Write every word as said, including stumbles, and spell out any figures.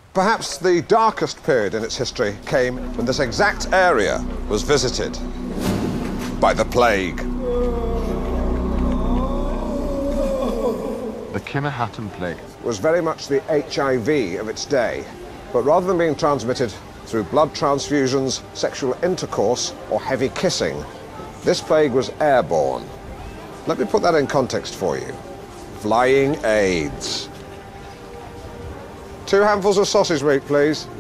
Perhaps the darkest period in its history came when this exact area was visited by the plague. The Knahaten Plague Was very much the H I V of its day, but rather than being transmitted through blood transfusions, sexual intercourse, or heavy kissing, this plague was airborne. Let me put that in context for you. Flying AIDS. Two handfuls of sausage meat, please.